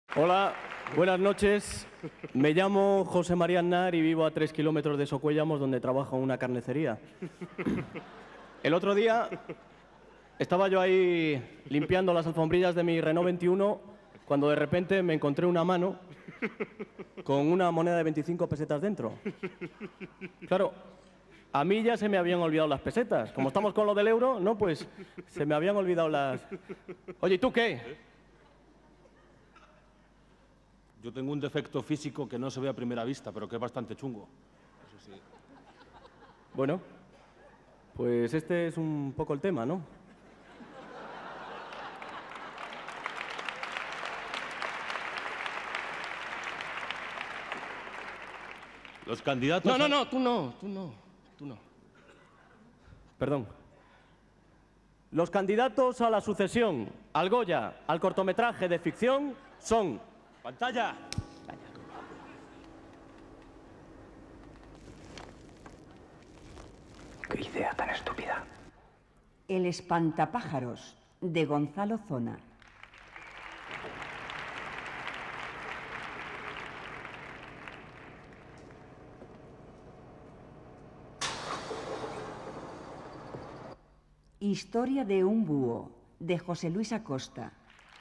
Hola, buenas noches. Me llamo José María Aznar y vivo a 3 kilómetros de Socuellamos, donde trabajo en una carnicería. El otro día estaba yo ahí limpiando las alfombrillas de mi Renault 21 cuando de repente me encontré una mano con una moneda de 25 pesetas dentro. Claro, a mí ya se me habían olvidado las pesetas. Como estamos con lo del euro, no, pues se me habían olvidado las... Oye, ¿y tú qué? Yo tengo un defecto físico que no se ve a primera vista, pero que es bastante chungo. Eso sí. Bueno, pues este es un poco el tema, ¿no? Los candidatos... No, tú no. Perdón. Los candidatos a la sucesión, al Goya, al cortometraje de ficción son... ¡Pantalla! ¡Qué idea tan estúpida! El espantapájaros, de Gonzalo Zona. Historia de un búho, de José Luis Acosta.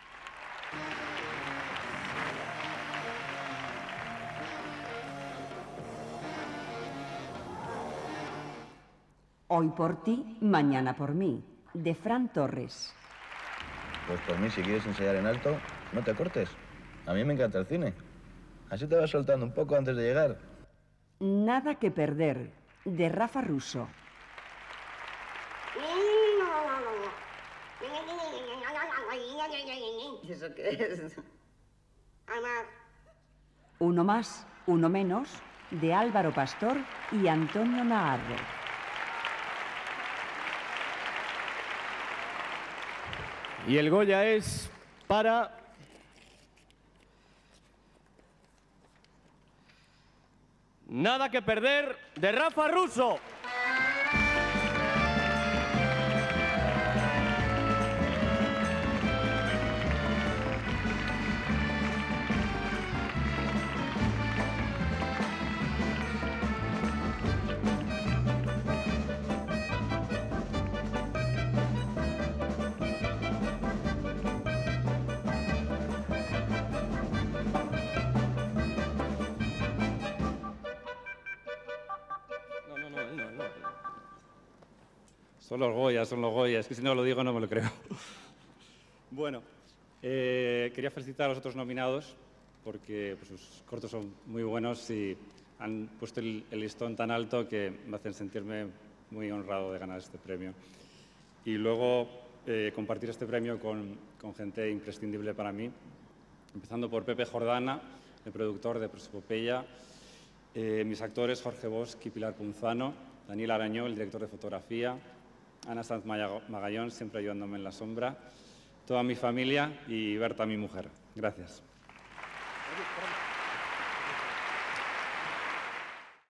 Hoy por ti, mañana por mí, de Fran Torres. Pues por mí, si quieres ensayar en alto, no te cortes. A mí me encanta el cine. Así te vas soltando un poco antes de llegar. Nada que perder, de Rafa Russo. ¿Y eso qué es? Uno más, uno menos, de Álvaro Pastor y Antonio Naharro. Y el Goya es para... Nada que perder, de Rafa Russo. Son los Goya, es que si no lo digo no me lo creo. Bueno, quería felicitar a los otros nominados porque pues, sus cortos son muy buenos y han puesto el listón tan alto que me hacen sentirme muy honrado de ganar este premio. Y luego compartir este premio con gente imprescindible para mí, empezando por Pepe Jordana, el productor de Prosopopeya, mis actores Jorge Bosch y Pilar Punzano, Daniel Arañó, el director de fotografía, Ana Sanz Magallón, siempre ayudándome en la sombra, toda mi familia y Berta, mi mujer. Gracias.